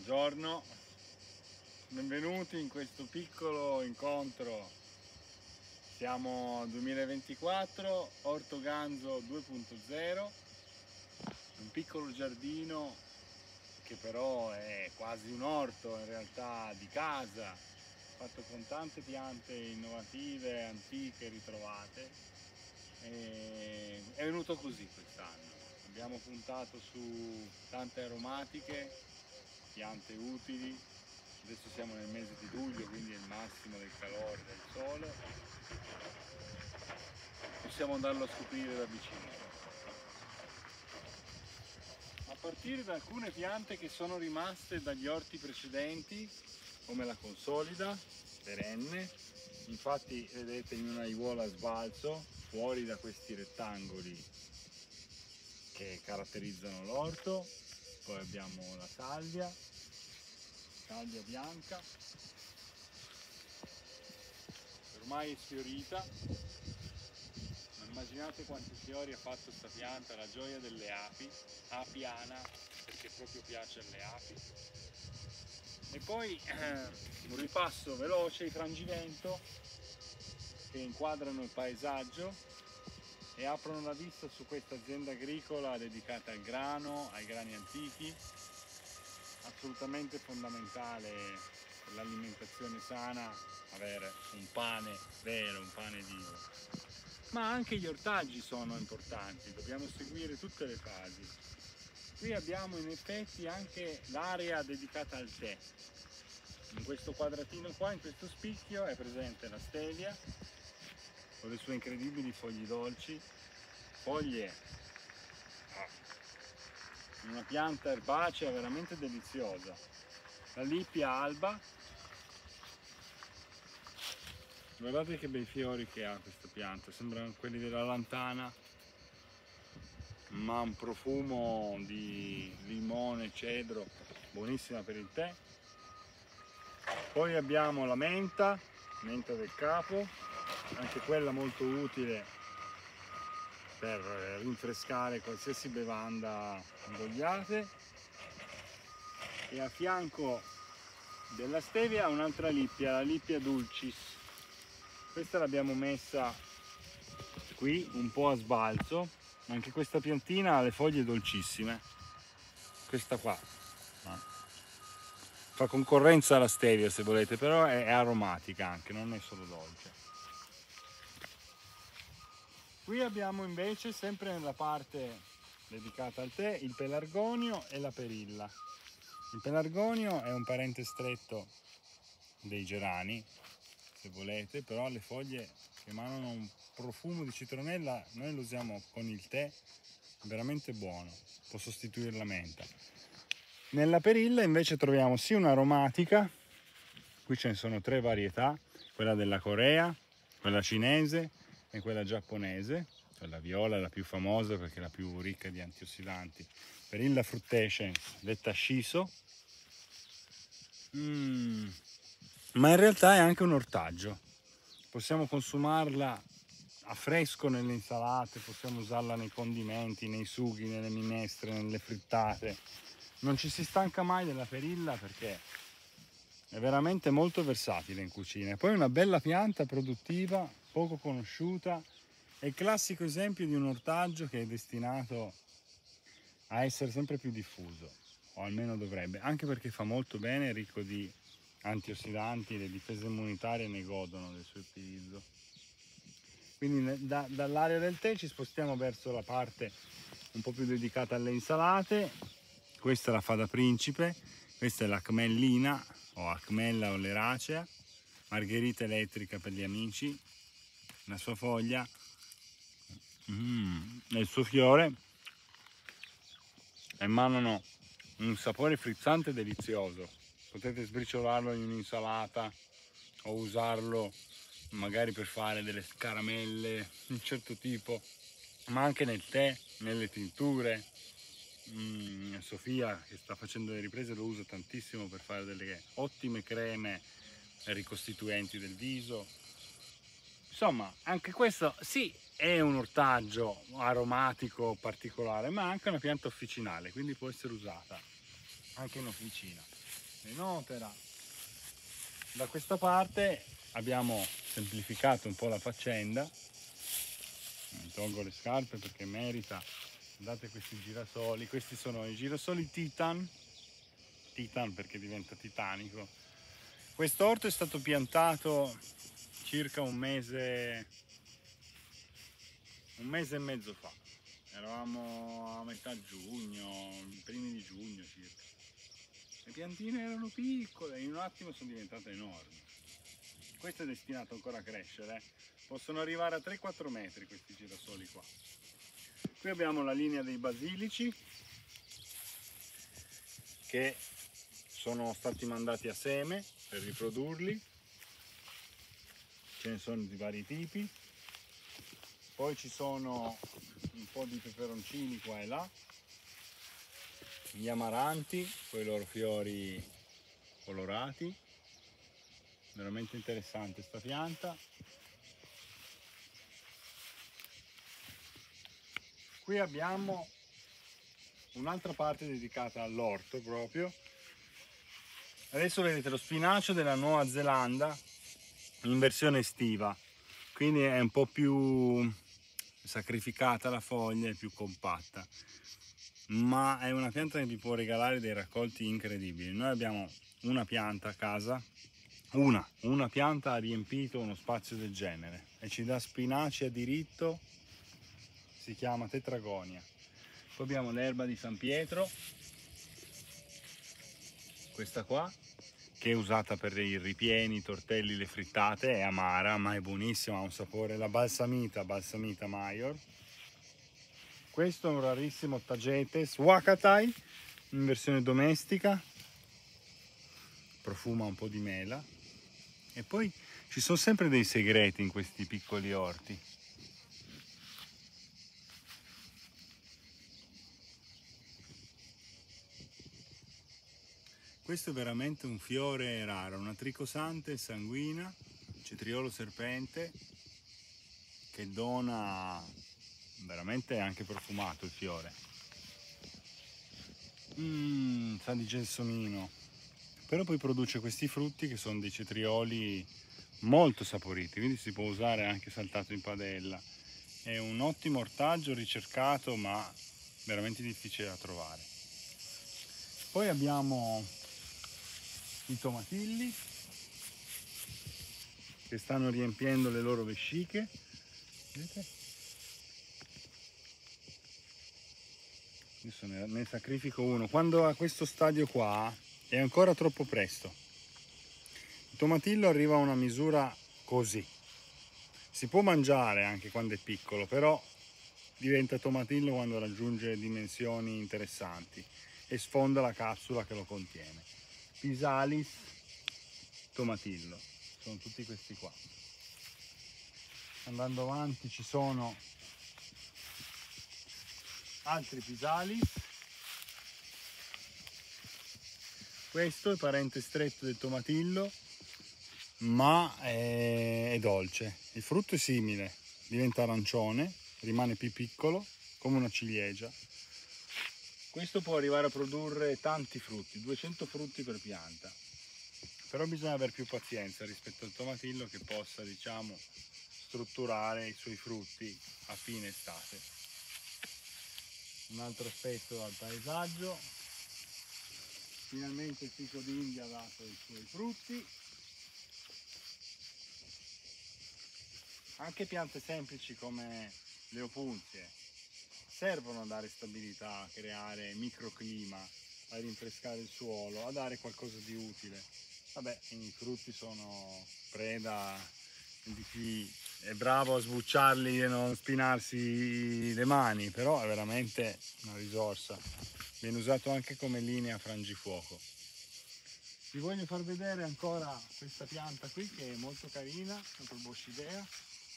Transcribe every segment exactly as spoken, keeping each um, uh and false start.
Buongiorno, benvenuti in questo piccolo incontro. Siamo al duemilaventiquattro, Orto Ganzo due punto zero, un piccolo giardino che però è quasi un orto in realtà di casa, fatto con tante piante innovative, antiche, ritrovate. E è venuto così quest'anno. Abbiamo puntato su tante aromatiche, piante utili. Adesso siamo nel mese di luglio, quindi è il massimo del calore del sole. Possiamo andarlo a scoprire da vicino. A partire da alcune piante che sono rimaste dagli orti precedenti, come la consolida, perenne. Infatti vedete in una aiuola a sbalzo, fuori da questi rettangoli che caratterizzano l'orto. Poi abbiamo la salvia, salvia bianca, ormai è sfiorita, ma immaginate quanti fiori ha fatto questa pianta, la gioia delle api, apiana, perché proprio piace alle api. E poi eh, un ripasso veloce, i frangivento, che inquadrano il paesaggio e aprono la vista su questa azienda agricola dedicata al grano, ai grani antichi, assolutamente fondamentale per l'alimentazione sana avere un pane vero, un pane vivo. Ma anche gli ortaggi sono importanti, dobbiamo seguire tutte le fasi. Qui abbiamo in effetti anche l'area dedicata al tè. In questo quadratino qua, in questo spicchio, è presente la stevia con le sue incredibili foglie dolci, foglie, una pianta erbacea veramente deliziosa. La lippia alba, guardate che bei fiori che ha questa pianta, sembrano quelli della lantana, ma un profumo di limone, cedro, buonissima per il tè. Poi abbiamo la menta, menta del capo, anche quella molto utile per rinfrescare qualsiasi bevanda ingoiate. E a fianco della stevia un'altra lippia, la lippia dulcis. Questa l'abbiamo messa qui un po' a sbalzo. Anche questa piantina ha le foglie dolcissime. Questa qua fa concorrenza alla stevia se volete, però è aromatica anche, non è solo dolce. Qui abbiamo invece, sempre nella parte dedicata al tè, il pelargonio e la perilla. Il pelargonio è un parente stretto dei gerani, se volete, però le foglie che emanano un profumo di citronella, noi lo usiamo con il tè, è veramente buono, può sostituire la menta. Nella perilla invece troviamo sì un'aromatica, qui ce ne sono tre varietà, quella della Corea, quella cinese e quella giapponese. La viola è la più famosa perché è la più ricca di antiossidanti. Perilla frutescens, detta shiso, mm. ma in realtà è anche un ortaggio. Possiamo consumarla a fresco nelle insalate, possiamo usarla nei condimenti, nei sughi, nelle minestre, nelle frittate. Non ci si stanca mai della perilla perché è veramente molto versatile in cucina. E poi è una bella pianta produttiva, poco conosciuta. È il classico esempio di un ortaggio che è destinato a essere sempre più diffuso, o almeno dovrebbe, anche perché fa molto bene, è ricco di antiossidanti, le difese immunitarie ne godono del suo utilizzo. Quindi da, dall'area del tè ci spostiamo verso la parte un po' più dedicata alle insalate. Questa è la fada principe, questa è la cmellina o acmella oleracea, margherita elettrica per gli amici. La sua foglia mm, e il suo fiore emanano un sapore frizzante e delizioso. Potete sbriciolarlo in un'insalata o usarlo magari per fare delle caramelle di un certo tipo, ma anche nel tè, nelle tinture. Mm, Sofia, che sta facendo le riprese, lo usa tantissimo per fare delle ottime creme ricostituenti del viso. Insomma, anche questo sì, è un ortaggio aromatico particolare, ma anche una pianta officinale, quindi può essere usata anche in officina. Renotera. Da questa parte abbiamo semplificato un po' la faccenda. Mi tolgo le scarpe perché merita. Guardate questi girasoli, questi sono i girasoli Titan, Titan perché diventa titanico. Questo orto è stato piantato circa un mese, un mese e mezzo fa. Eravamo a metà giugno, primi di giugno circa. Le piantine erano piccole, in un attimo sono diventate enormi. Questo è destinato ancora a crescere, possono arrivare a tre quattro metri questi girasoli qua. Qui abbiamo la linea dei basilici che sono stati mandati a seme per riprodurli, ce ne sono di vari tipi. Poi ci sono un po' di peperoncini qua e là, gli amaranti con i loro fiori colorati, veramente interessante sta pianta. Qui abbiamo un'altra parte dedicata all'orto proprio. Adesso vedete lo spinacio della Nuova Zelanda in versione estiva, quindi è un po' più sacrificata la foglia, è più compatta, ma è una pianta che vi può regalare dei raccolti incredibili. Noi abbiamo una pianta a casa, una, una pianta ha riempito uno spazio del genere e ci dà spinaci a diritto, si chiama tetragonia. Poi abbiamo l'erba di San Pietro, questa qua, che è usata per i ripieni, i tortelli, le frittate, è amara ma è buonissima, ha un sapore, la balsamita, balsamita major. Questo è un rarissimo Tagetes Wakatai in versione domestica, profuma un po' di mela. E poi ci sono sempre dei segreti in questi piccoli orti. Questo è veramente un fiore raro, una tricosante sanguina, cetriolo serpente, che dona, veramente anche profumato il fiore. Mmm, sa di gelsomino. Però poi produce questi frutti che sono dei cetrioli molto saporiti, quindi si può usare anche saltato in padella. È un ottimo ortaggio ricercato ma veramente difficile da trovare. Poi abbiamo i tomatilli che stanno riempiendo le loro vesciche, vedete? Adesso ne, ne sacrifico uno. Quando a questo stadio qua è ancora troppo presto. Il tomatillo arriva a una misura così, si può mangiare anche quando è piccolo, però diventa tomatillo quando raggiunge dimensioni interessanti e sfonda la capsula che lo contiene. Pisalis tomatillo, sono tutti questi qua. Andando avanti ci sono altri pisalis. Questo è parente stretto del tomatillo, ma è, è dolce. Il frutto è simile, diventa arancione, rimane più piccolo, come una ciliegia. Questo può arrivare a produrre tanti frutti, duecento frutti per pianta. Però bisogna avere più pazienza rispetto al tomatillo che possa, diciamo, strutturare i suoi frutti a fine estate. Un altro aspetto dal paesaggio. Finalmente il fico d'India ha dato i suoi frutti. Anche piante semplici come le opunzie servono a dare stabilità, a creare microclima, a rinfrescare il suolo, a dare qualcosa di utile. Vabbè, i frutti sono preda di chi è bravo a sbucciarli e non spinarsi le mani, però è veramente una risorsa. Viene usato anche come linea frangifuoco. Vi voglio far vedere ancora questa pianta qui che è molto carina, la proboscidea.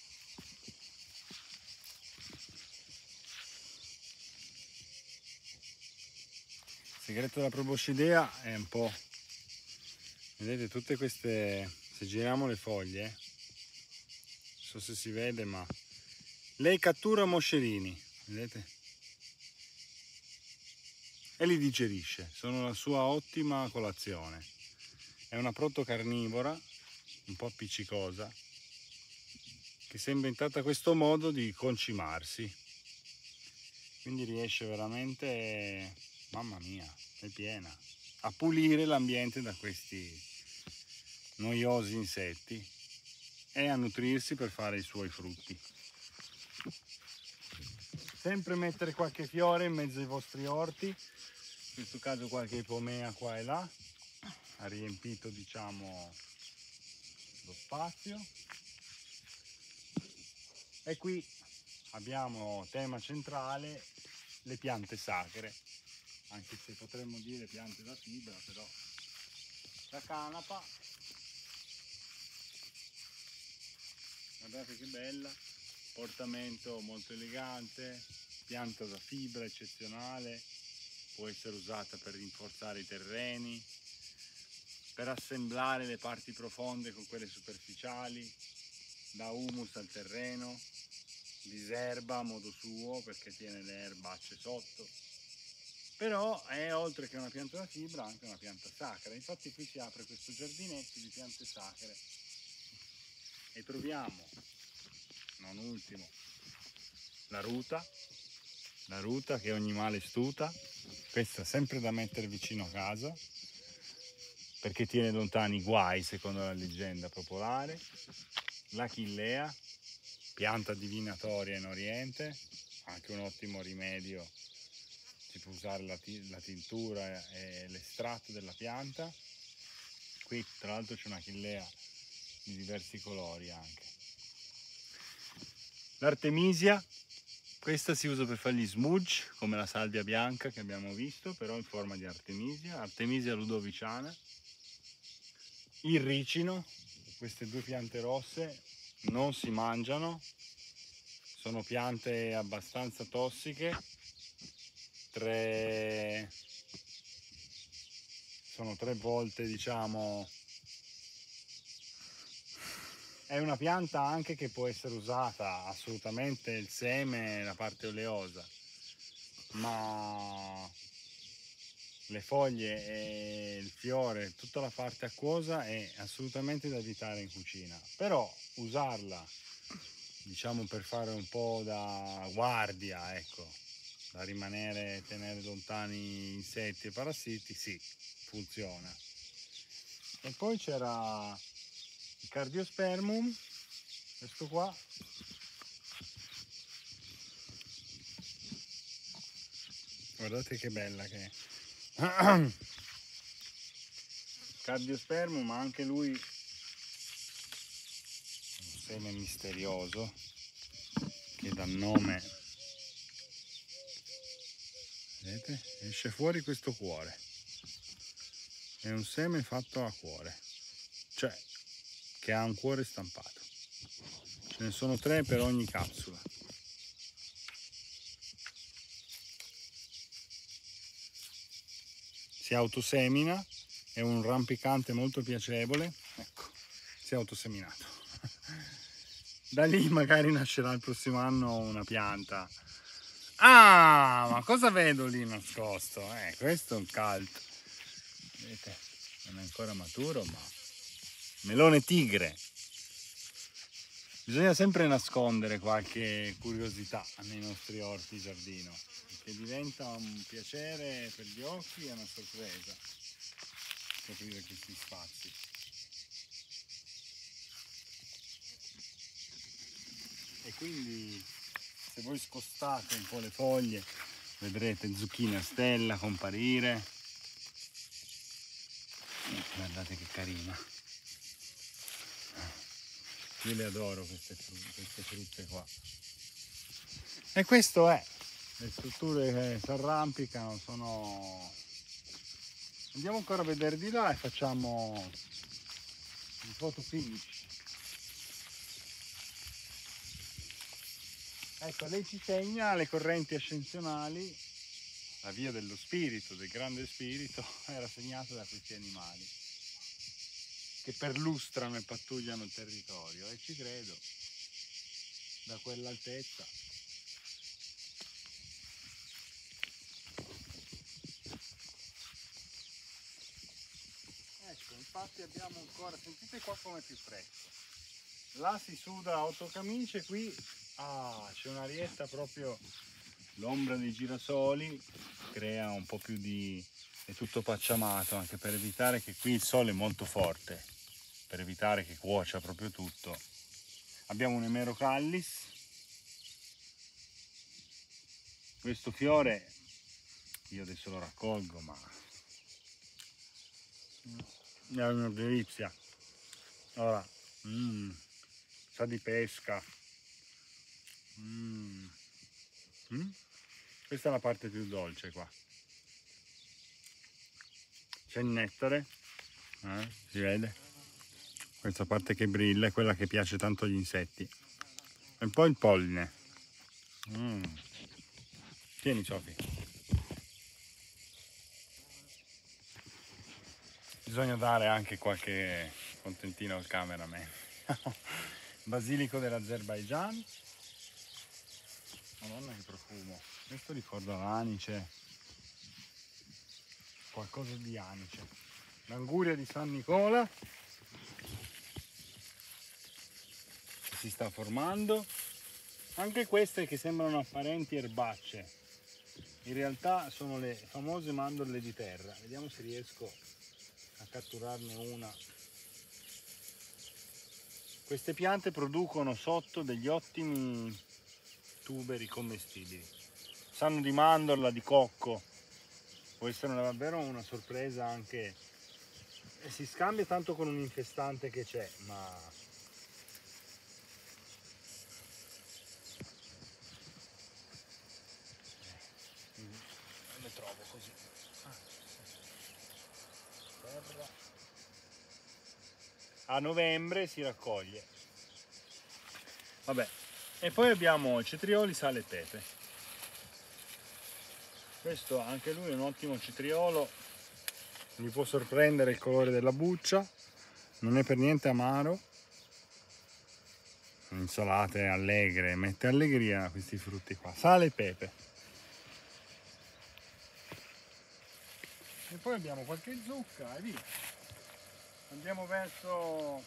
Il segreto della proboscidea è un po', vedete tutte queste, se giriamo le foglie, non so se si vede, ma lei cattura moscerini, vedete? e li digerisce, sono la sua ottima colazione. È una protocarnivora, un po' appiccicosa, che si è inventata questo modo di concimarsi, quindi riesce veramente, mamma mia, è piena, a pulire l'ambiente da questi noiosi insetti e a nutrirsi per fare i suoi frutti. Sempre mettere qualche fiore in mezzo ai vostri orti, in questo caso qualche ipomea qua e là, ha riempito, diciamo, lo spazio. E qui abbiamo tema centrale, le piante sacre, anche se potremmo dire piante da fibra, però la canapa, guardate che bella, portamento molto elegante, pianta da fibra eccezionale, può essere usata per rinforzare i terreni, per assemblare le parti profonde con quelle superficiali, dà humus al terreno, diserba a modo suo perché tiene le erbacce sotto, però è, oltre che una pianta da fibra, anche una pianta sacra. Infatti qui si apre questo giardinetto di piante sacre e troviamo, non ultimo, la ruta, la ruta che ogni male stuta, questa sempre da mettere vicino a casa perché tiene lontani i guai secondo la leggenda popolare, l'achillea, pianta divinatoria in Oriente, anche un ottimo rimedio, si può usare la, la tintura e l'estratto della pianta. Qui tra l'altro c'è un'achillea di diversi colori anche. L'artemisia, questa si usa per fare gli smudge, come la salvia bianca che abbiamo visto, però in forma di artemisia, artemisia ludoviciana. Il ricino, queste due piante rosse non si mangiano, sono piante abbastanza tossiche, tre, sono tre volte, diciamo, è una pianta anche che può essere usata assolutamente il seme, la parte oleosa, ma le foglie e il fiore, tutta la parte acquosa è assolutamente da evitare in cucina, però usarla, diciamo, per fare un po' da guardia, ecco, da rimanere, tenere lontani insetti e parassiti, sì, funziona. E poi c'era il Cardiospermum, questo qua, guardate che bella che è. Cardiospermum, anche lui un seme misterioso che dà nome, vedete, esce fuori questo cuore, è un seme fatto a cuore, cioè che ha un cuore stampato, ce ne sono tre per ogni capsula. Si autosemina, è un rampicante molto piacevole, ecco, si è autoseminato. Da lì magari nascerà il prossimo anno una pianta. Ah, ma cosa vedo lì nascosto? Eh, questo è un cult. Vedete, non è ancora maturo, ma melone tigre. Bisogna sempre nascondere qualche curiosità nei nostri orti giardino, perché diventa un piacere per gli occhi e una sorpresa scoprire questi spazi. E quindi se voi scostate un po' le foglie vedrete zucchine a stella comparire. Guardate che carina, io le adoro queste, queste frutte qua. E questo è, le strutture che si arrampicano sono, andiamo ancora a vedere di là e facciamo il photo finish. Ecco, lei ci segna le correnti ascensionali, la via dello spirito, del grande spirito, era segnata da questi animali che perlustrano e pattugliano il territorio, e ci credo, da quell'altezza. infatti abbiamo ancora, sentite qua com'è più fresco. Là si suda a otto camicie, qui ah, c'è un'arietta proprio, l'ombra dei girasoli crea un po' più di... è tutto pacciamato, anche per evitare che qui il sole è molto forte, per evitare che cuocia proprio tutto. Abbiamo un Emerocallis, questo fiore io adesso lo raccolgo, ma è una delizia. Ora, mm, sa di pesca. Mm. Mm? Questa è la parte più dolce qua. C'è il nettare, eh? Si vede? Questa parte che brilla è quella che piace tanto agli insetti. E poi il polline. Mm. Tieni, Sofi. Bisogna dare anche qualche contentino al cameraman. Basilico dell'Azerbaigian. Madonna che profumo. Questo ricorda l'anice. Qualcosa di anice. L'anguria di San Nicola. Che si sta formando. Anche queste che sembrano apparenti erbacce. In realtà sono le famose mandorle di terra. Vediamo se riesco a catturarne una. Queste piante producono sotto degli ottimi tuberi commestibili. Sanno di mandorla, di cocco. Può essere davvero una sorpresa anche. E si scambia tanto con un infestante che c'è, ma non le trovo così. Terra. A novembre si raccoglie. Vabbè, e poi abbiamo cetrioli, sale e pepe. Questo anche lui è un ottimo cetriolo, mi può sorprendere il colore della buccia, non è per niente amaro. Insalate allegre, mette allegria questi frutti qua. Sale e pepe. E poi abbiamo qualche zucca e via. Andiamo verso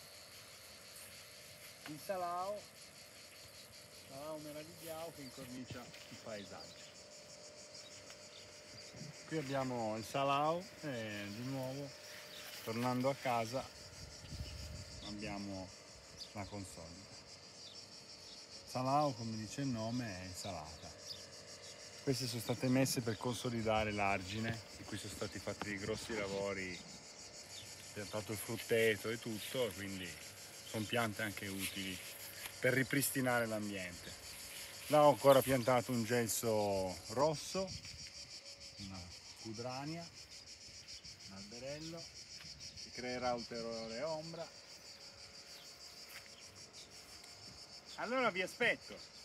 il Salao, Salao meravigliao che incornicia il paesaggio. Qui abbiamo il Salao e di nuovo, tornando a casa, abbiamo la consolida. Salao, come dice il nome, è insalata. Queste sono state messe per consolidare l'argine, in cui sono stati fatti dei grossi lavori, piantato il frutteto e tutto, quindi sono piante anche utili per ripristinare l'ambiente. Là ho ancora piantato un gelso rosso, una cudrania, un alberello, che creerà ulteriore ombra. Allora vi aspetto!